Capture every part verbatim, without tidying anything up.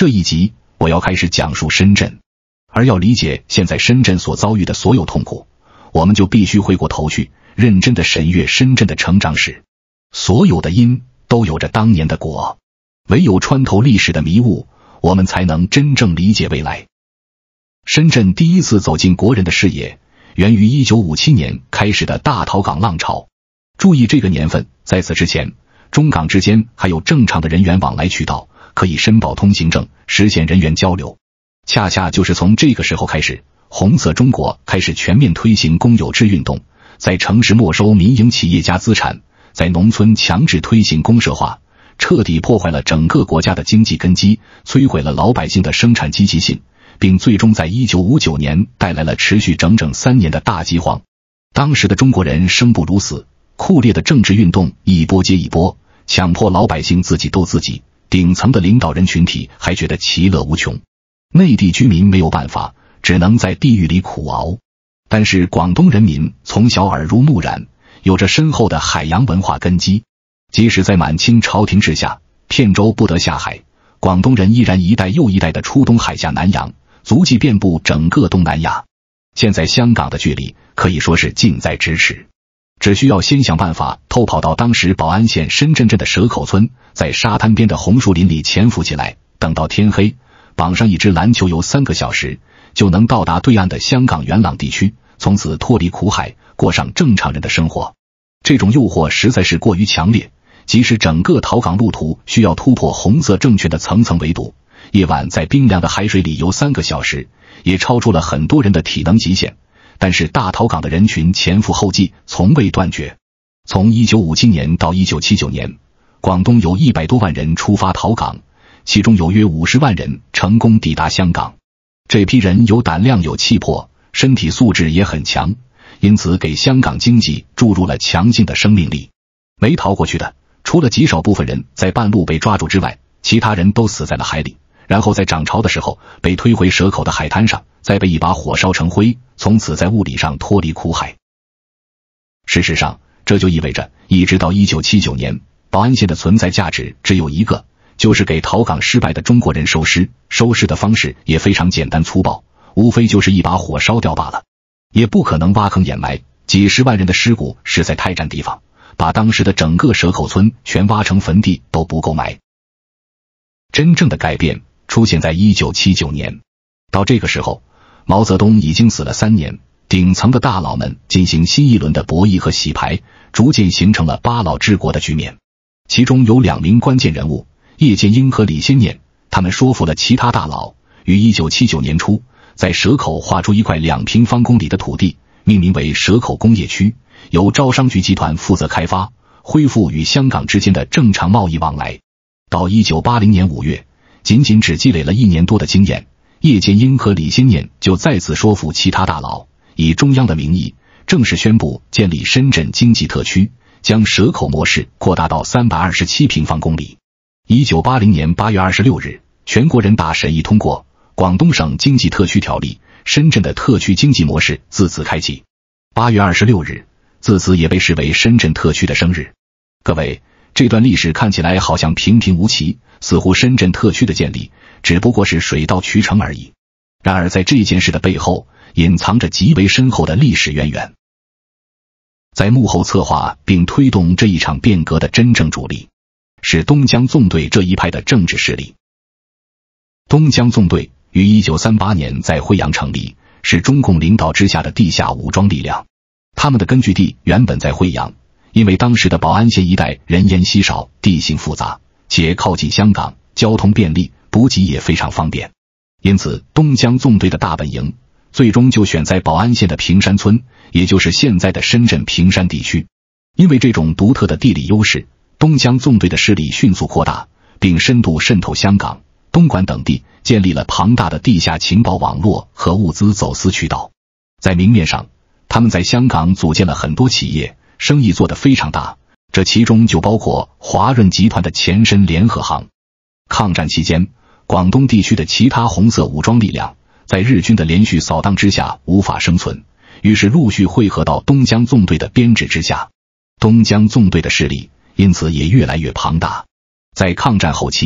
这一集我要开始讲述深圳，而要理解现在深圳所遭遇的所有痛苦，我们就必须回过头去，认真地审阅深圳的成长史。所有的因都有着当年的果，唯有穿透历史的迷雾，我们才能真正理解未来。深圳第一次走进国人的视野，源于一九五七年开始的大逃港浪潮。注意这个年份，在此之前，中港之间还有正常的人员往来渠道，可以申报通行证，实现人员交流。恰恰就是从这个时候开始，红色中国开始全面推行公有制运动，在城市没收民营企业家资产，在农村强制推行公社化，彻底破坏了整个国家的经济根基，摧毁了老百姓的生产积极性，并最终在一九五九年带来了持续整整三年的大饥荒。当时的中国人生不如死，酷烈的政治运动一波接一波，强迫老百姓自己斗自己，顶层的领导人群体还觉得其乐无穷，内地居民没有办法，只能在地狱里苦熬。但是广东人民从小耳濡目染，有着深厚的海洋文化根基，即使在满清朝廷治下，片舟不得下海，广东人依然一代又一代的出东海下南洋，足迹遍布整个东南亚。现在香港的距离可以说是近在咫尺，只需要先想办法偷跑到当时宝安县深圳镇的蛇口村，在沙滩边的红树林里潜伏起来，等到天黑，绑上一只篮球游三个小时，就能到达对岸的香港元朗地区，从此脱离苦海，过上正常人的生活。这种诱惑实在是过于强烈，即使整个逃港路途需要突破红色政权的层层围堵，夜晚在冰凉的海水里游三个小时，也超出了很多人的体能极限。但是大逃港的人群前赴后继，从未断绝。从一九五七年到一九七九年，广东有一百多万人出发逃港，其中有约五十万人成功抵达香港。这批人有胆量有气魄，身体素质也很强，因此给香港经济注入了强劲的生命力。没逃过去的，除了极少部分人在半路被抓住之外，其他人都死在了海里，然后在涨潮的时候被推回蛇口的海滩上，再被一把火烧成灰，从此在物理上脱离苦海。事实上，这就意味着一直到一九七九年，宝安县的存在价值只有一个，就是给逃港失败的中国人收尸。收尸的方式也非常简单粗暴，无非就是一把火烧掉罢了，也不可能挖坑掩埋，几十万人的尸骨实在太占地方，把当时的整个蛇口村全挖成坟地都不够埋。真正的改变出现在一九七九年，到这个时候，毛泽东已经死了三年，顶层的大佬们进行新一轮的博弈和洗牌，逐渐形成了八老治国的局面。其中有两名关键人物，叶剑英和李先念，他们说服了其他大佬，于一九七九年初在蛇口划出一块两平方公里的土地，命名为蛇口工业区，由招商局集团负责开发，恢复与香港之间的正常贸易往来。到一九八零年五月，仅仅只积累了一年多的经验，叶剑英和李先念就再次说服其他大佬，以中央的名义正式宣布建立深圳经济特区，将蛇口模式扩大到三百二十七平方公里。一九八零年八月二十六日，全国人大审议通过广东省经济特区条例，深圳的特区经济模式自此开启。八月二十六日，自此也被视为深圳特区的生日。各位，这段历史看起来好像平平无奇，似乎深圳特区的建立只不过是水到渠成而已。然而在这件事的背后，隐藏着极为深厚的历史渊源。在幕后策划并推动这一场变革的真正主力，是东江纵队这一派的政治势力。东江纵队于一九三八年在惠阳成立，是中共领导之下的地下武装力量。他们的根据地原本在惠阳，因为当时的宝安县一带人烟稀少，地形复杂，且靠近香港，交通便利，补给也非常方便，因此东江纵队的大本营最终就选在宝安县的平山村，也就是现在的深圳平山地区。因为这种独特的地理优势，东江纵队的势力迅速扩大，并深度渗透香港、东莞等地，建立了庞大的地下情报网络和物资走私渠道。在明面上，他们在香港组建了很多企业，生意做得非常大，这其中就包括华润集团的前身联合行。抗战期间，广东地区的其他红色武装力量在日军的连续扫荡之下无法生存，于是陆续汇合到东江纵队的编制之下。东江纵队的势力因此也越来越庞大。在抗战后期，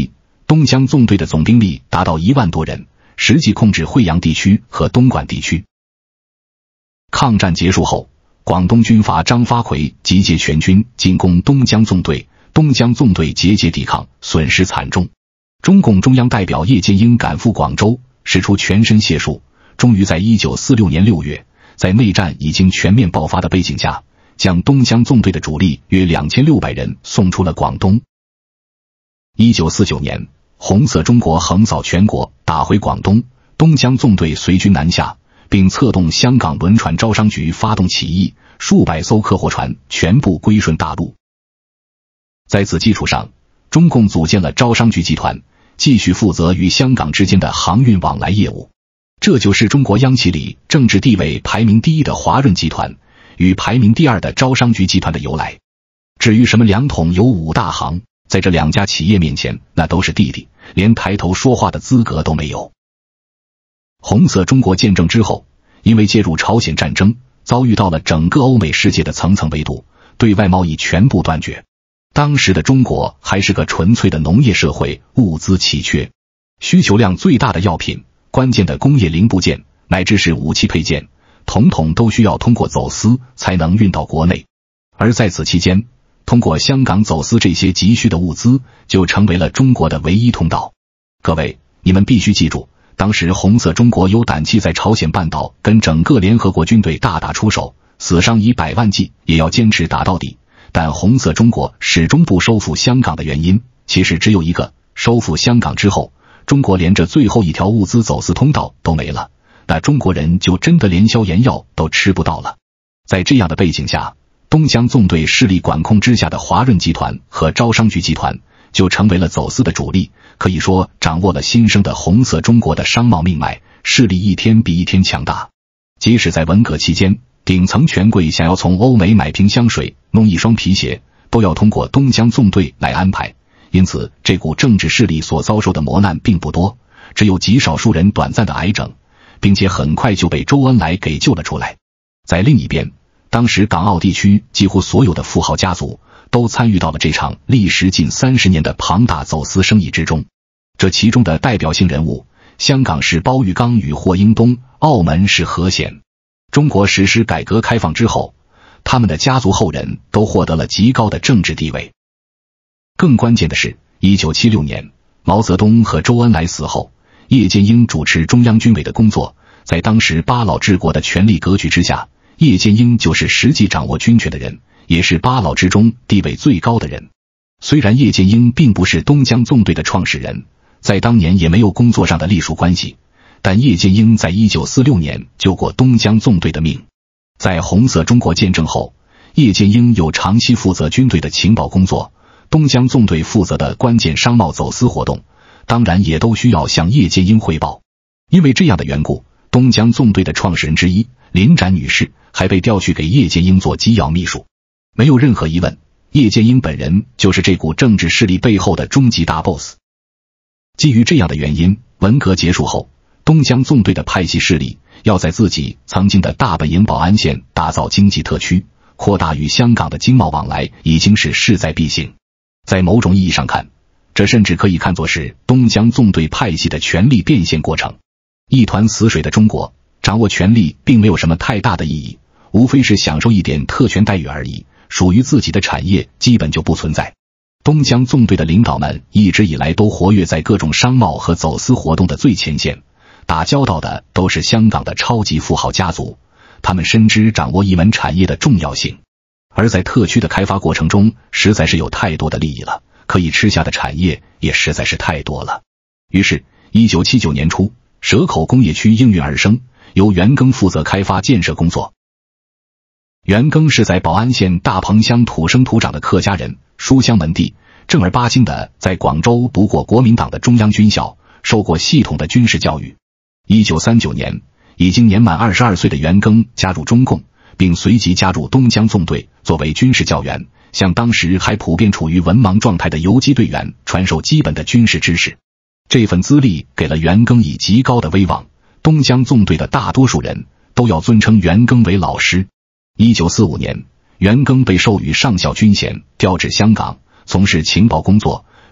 东江纵队的总兵力达到一万多人，实际控制惠阳地区和东莞地区。抗战结束后，广东军阀张发奎集结全军进攻东江纵队，东江纵队节节抵抗，损失惨重。中共中央代表叶剑英赶赴广州，使出全身解数，终于在一九四六年六月，在内战已经全面爆发的背景下，将东江纵队的主力约两千六百人送出了广东。一九四九年，红色中国横扫全国，打回广东，东江纵队随军南下，并策动香港轮船招商局发动起义，数百艘客货船全部归顺大陆。在此基础上，中共组建了招商局集团，继续负责与香港之间的航运往来业务。这就是中国央企里政治地位排名第一的华润集团与排名第二的招商局集团的由来。至于什么两统有五大行，在这两家企业面前，那都是弟弟，连抬头说话的资格都没有。红色中国建政之后，因为介入朝鲜战争，遭遇到了整个欧美世界的层层围堵，对外贸易全部断绝。当时的中国还是个纯粹的农业社会，物资奇缺，需求量最大的药品、关键的工业零部件乃至是武器配件，统统都需要通过走私才能运到国内。而在此期间，通过香港走私这些急需的物资，就成为了中国的唯一通道。各位，你们必须记住，当时红色中国有胆气在朝鲜半岛跟整个联合国军队大打出手，死伤以百万计，也要坚持打到底。但红色中国始终不收复香港的原因，其实只有一个：收复香港之后，中国连着最后一条物资走私通道都没了，那中国人就真的连消炎药都吃不到了。在这样的背景下，东江纵队势力管控之下的华润集团和招商局集团就成为了走私的主力，可以说掌握了新生的红色中国的商贸命脉，势力一天比一天强大。即使在文革期间，顶层权贵想要从欧美买瓶香水、弄一双皮鞋，都要通过东江纵队来安排，因此这股政治势力所遭受的磨难并不多，只有极少数人短暂的癌症，并且很快就被周恩来给救了出来。在另一边，当时港澳地区几乎所有的富豪家族都参与到了这场历时近三十年的庞大走私生意之中。这其中的代表性人物，香港是包玉刚与霍英东，澳门是何贤。中国实施改革开放之后，他们的家族后人都获得了极高的政治地位。更关键的是，一九七六年，毛泽东和周恩来死后，叶剑英主持中央军委的工作，在当时八老治国的权力格局之下，叶剑英就是实际掌握军权的人，也是八老之中地位最高的人。虽然叶剑英并不是东江纵队的创始人，在当年也没有工作上的隶属关系，但叶剑英在一九四六年救过东江纵队的命。在红色中国建政后，叶剑英又长期负责军队的情报工作，东江纵队负责的关键商贸走私活动，当然也都需要向叶剑英汇报。因为这样的缘故，东江纵队的创始人之一林展女士还被调去给叶剑英做机要秘书。没有任何疑问，叶剑英本人就是这股政治势力背后的终极大 boss。 基于这样的原因，文革结束后，东江纵队的派系势力要在自己曾经的大本营宝安县打造经济特区，扩大与香港的经贸往来，已经是势在必行。在某种意义上看，这甚至可以看作是东江纵队派系的权力变现过程。一团死水的中国，掌握权力并没有什么太大的意义，无非是享受一点特权待遇而已，属于自己的产业基本就不存在。东江纵队的领导们一直以来都活跃在各种商贸和走私活动的最前线，打交道的都是香港的超级富豪家族，他们深知掌握一门产业的重要性。而在特区的开发过程中，实在是有太多的利益了，可以吃下的产业也实在是太多了。于是一九七九年初，蛇口工业区应运而生，由袁庚负责开发建设工作。袁庚是在宝安县大棚乡土生土长的客家人，书香门第，正儿八经的在广州读过国民党的中央军校，受过系统的军事教育。一九三九年，已经年满二十二岁的袁庚加入中共，并随即加入东江纵队，作为军事教员，向当时还普遍处于文盲状态的游击队员传授基本的军事知识。这份资历给了袁庚以极高的威望，东江纵队的大多数人都要尊称袁庚为老师。一九四五年，袁庚被授予上校军衔，调至香港从事情报工作，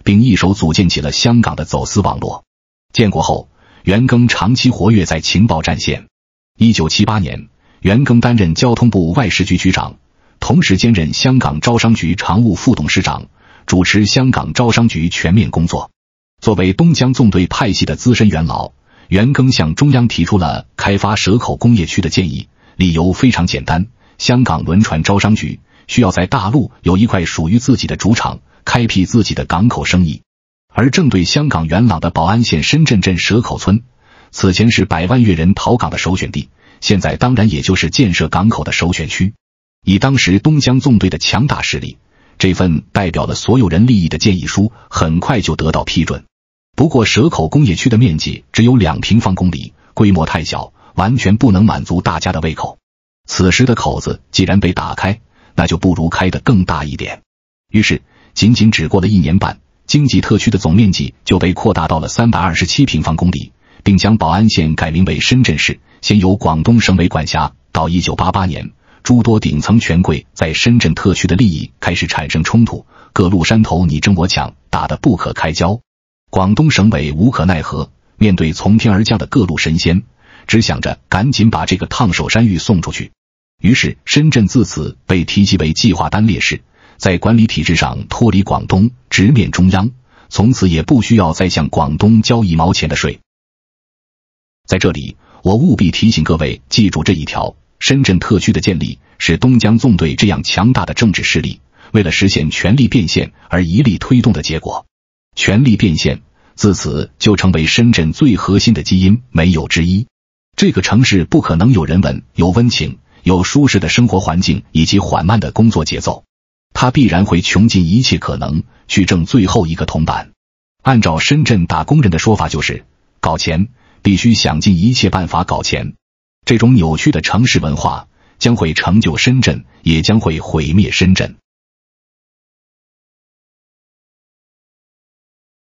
并一手组建起了香港的走私网络。建国后，袁庚长期活跃在情报战线。一九七八年，袁庚担任交通部外事局局长，同时兼任香港招商局常务副董事长，主持香港招商局全面工作。作为东江纵队派系的资深元老，袁庚向中央提出了开发蛇口工业区的建议，理由非常简单：香港轮船招商局需要在大陆有一块属于自己的主场，开辟自己的港口生意。而正对香港元朗的宝安县深圳镇蛇口村，此前是百万粤人逃港的首选地，现在当然也就是建设港口的首选区。以当时东江纵队的强大实力，这份代表了所有人利益的建议书很快就得到批准。不过蛇口工业区的面积只有两平方公里，规模太小，完全不能满足大家的胃口。此时的口子既然被打开，那就不如开得更大一点。于是仅仅只过了一年半，经济特区的总面积就被扩大到了三百二十七平方公里，并将宝安县改名为深圳市，先由广东省委管辖。到一九八八年，诸多顶层权贵在深圳特区的利益开始产生冲突，各路山头你争我抢，打得不可开交。广东省委无可奈何，面对从天而降的各路神仙，只想着赶紧把这个烫手山芋送出去。于是深圳自此被提及为计划单列市，在管理体制上脱离广东，直面中央，从此也不需要再向广东交一毛钱的税。在这里，我务必提醒各位记住这一条：深圳特区的建立是东江纵队这样强大的政治势力为了实现权力变现而一力推动的结果。权力变现自此就成为深圳最核心的基因，没有之一。这个城市不可能有人文、有温情、有舒适的生活环境以及缓慢的工作节奏，它必然会穷尽一切可能去挣最后一个铜板。按照深圳打工人的说法，就是搞钱必须想尽一切办法搞钱。这种扭曲的城市文化将会成就深圳，也将会毁灭深圳。